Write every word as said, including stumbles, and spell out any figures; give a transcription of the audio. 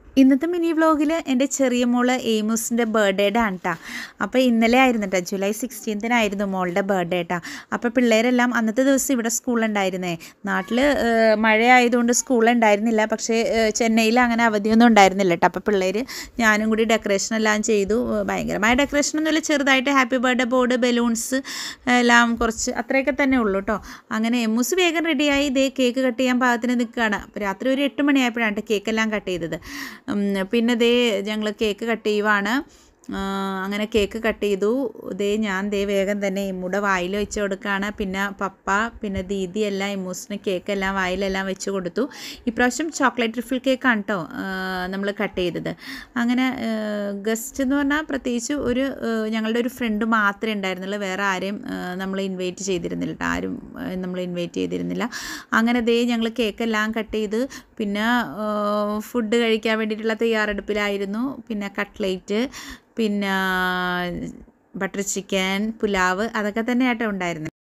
ഇന്നത്തെ മിനി വ്ലോഗിൽ എൻ്റെ ചെറിയ മോള് എയ്മൂസിൻ്റെ ബർത്ത്ഡേയുടെ ആണ് കേട്ടോ. അപ്പോൾ ഇന്നലെ ആയിരുന്നു കേട്ടോ, ജൂലൈ സിക്സ്റ്റീൻത്തിനായിരുന്നു മോളുടെ ബർത്ത്ഡേ കേട്ടോ. അപ്പോൾ പിള്ളേരെല്ലാം അന്നത്തെ ദിവസം ഇവിടെ സ്കൂളുണ്ടായിരുന്നേ. നാട്ടിൽ മഴയായതുകൊണ്ട് സ്കൂളുണ്ടായിരുന്നില്ല, പക്ഷേ ചെന്നൈയിൽ അങ്ങനെ അവധിയൊന്നും ഉണ്ടായിരുന്നില്ല കേട്ടോ. അപ്പോൾ പിള്ളേർ ഞാനും കൂടി ഡെക്കറേഷൻ എല്ലാം ചെയ്തു. ഭയങ്കരമായ ഡെക്കറേഷനൊന്നുമില്ല, ചെറുതായിട്ട് ഹാപ്പി ബർത്ത്ഡേ ബോർഡ്, ബലൂൺസ് എല്ലാം കുറച്ച് അത്രയൊക്കെ തന്നെ ഉള്ളൂ കേട്ടോ. അങ്ങനെ എമ്മൂസ് വേഗം റെഡിയായി ഇതേ കേക്ക് കട്ട് ചെയ്യാൻ പാകത്തിന് നിൽക്കുകയാണ്. അപ്പോൾ രാത്രി ഒരു എട്ട് മണിയായപ്പോഴാണ് കേക്കെല്ലാം കട്ട് ചെയ്തത്. പിന്നെ ദേ ഞങ്ങൾ കേക്ക് കട്ട് ചെയ്യുവാണ്. അങ്ങനെ കേക്ക് കട്ട് ചെയ്തു. ദേ ഞാൻ ദേ വേഗം തന്നെ ഇമ്മൂടെ വായിൽ വെച്ച് കൊടുക്കുകയാണ്. പിന്നെ പപ്പ പിന്നെ ദീദി എല്ലാം ഇമ്മൂസിന് കേക്കെല്ലാം വായിലെല്ലാം വെച്ച് കൊടുത്തു. ഇപ്രാവശ്യം ചോക്ലേറ്റ് ട്രിഫിൾ കേക്കാണ് കേട്ടോ നമ്മൾ കട്ട് ചെയ്തത്. അങ്ങനെ ഗസ്റ്റ് എന്ന് പറഞ്ഞാൽ പ്രത്യേകിച്ച് ഒരു ഞങ്ങളുടെ ഒരു ഫ്രണ്ട് മാത്രമേ ഉണ്ടായിരുന്നുള്ളൂ, വേറെ ആരെയും നമ്മൾ ഇൻവൈറ്റ് ചെയ്തിരുന്നില്ല കേട്ടോ. ആരും നമ്മൾ ഇൻവൈറ്റ് ചെയ്തിരുന്നില്ല. അങ്ങനെ ദേ ഞങ്ങൾ കേക്കെല്ലാം കട്ട് ചെയ്ത് പിന്നെ ഫുഡ് കഴിക്കാൻ വേണ്ടിയിട്ടുള്ള തയ്യാറെടുപ്പിലായിരുന്നു. പിന്നെ കട്ട്ലേറ്റ്, പിന്നെ ബട്ടർ ചിക്കൻ, പുലാവ്, അതൊക്കെ തന്നെയാട്ടോ ഉണ്ടായിരുന്നത്.